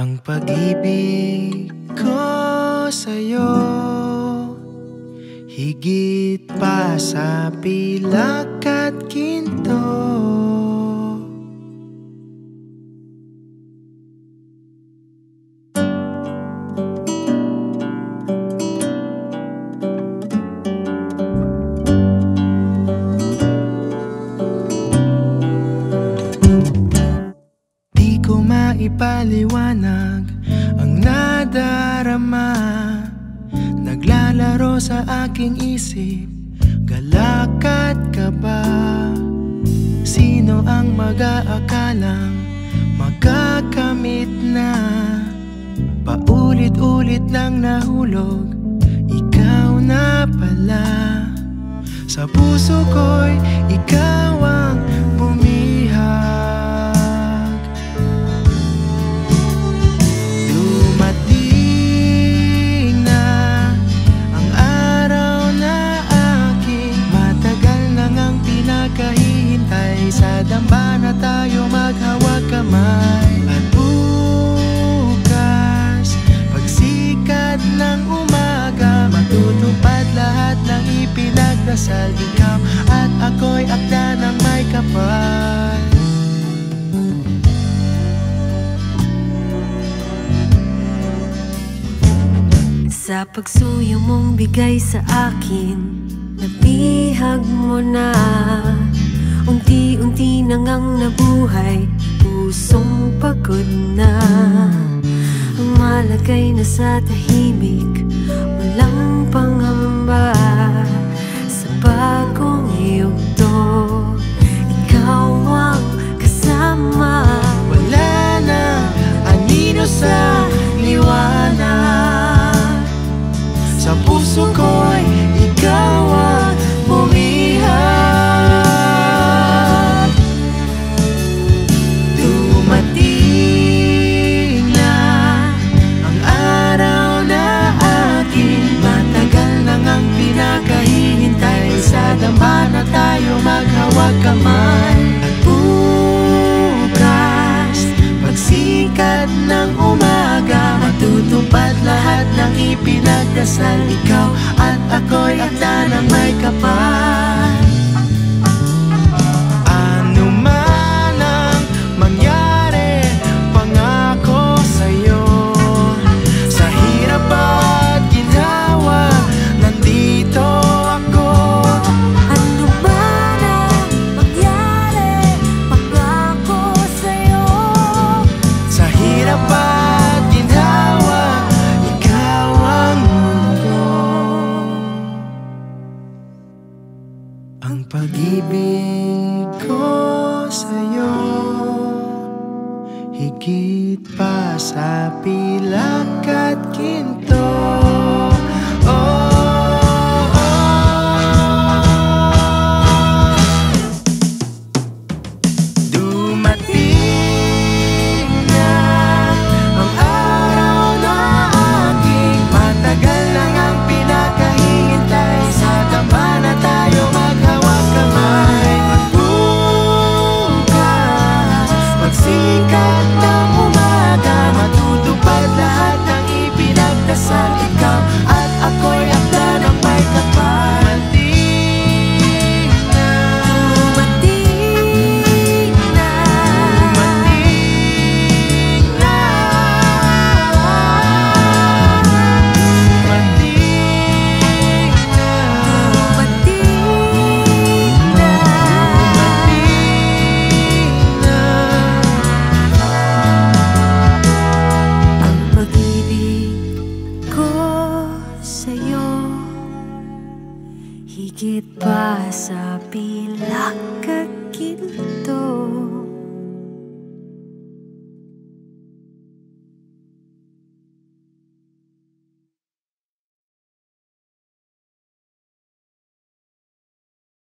Ang pag-ibig ko sa'yo, higit pa sa pilak at ginto. Di ko maipaliwanag ang nadarama, naglalaro sa aking isip, galak at kaba. Sino ang mag-aakalang magkakamit na paulit-ulit lang nahulog, ikaw na pala. Sa puso ko'y ikaw ang bumihag. Dumating na ang araw na aking matagal na ngang pinakahihintay. Sa damba na tayo maghawag kamay. At bukas, pagsikat ng umaga, matutupad lahat ng ipinagdasal. Ikaw at ako'y akda ng may kapal. Sa pagsuyo mong bigay sa akin, nabihag mo na. Unti-unti na ngang nabuhay, pusong pagod na. Ang malagay na sa tahimik, walang pangamba. Sa bagong yugto, ikaw ang kasama. Wala na anino sa liwanag. Sa puso ko'y ikaw ang bumihag. Dumating na ang araw na aking matagal na ngang pinakahihintay. Sa damba na tayo maghawag kamay. At bukas, pagsikat ng umaga, matutupad lahat ng ipinagdasal. Ikaw at ako'y akda ng may kapal. Ano man ang mangyari, pangako sa'yo. Sa hirap at ginhawa, nandito ako. Ano man ang mangyari, pangako sa'yo. Sa hirap at ginhawa, ikaw ang mundo. Ang pag-ibig ko sa'yo, higit pa sa pilak at ginto. Dumating na ang araw na aking matagal na ngang pinakahihintay. Sa damba na tayo maghawag kamay. At bukas, pagsikat ng umaga, matutupad lahat ng ipinagdasal. Ikaw at ako'y akda ng may kapal. Dumating na. Dumating na. Dumating na. Dumating na. Ang pag-ibig ko sa'yo, higit pa sa pilak at ginto.